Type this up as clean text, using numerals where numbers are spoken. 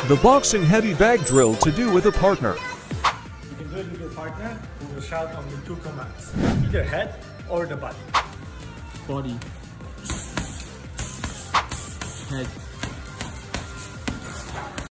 The boxing heavy bag drill to do with a partner. You can do it with your partner who will shout only two commands. Either head or the body. Body. Head.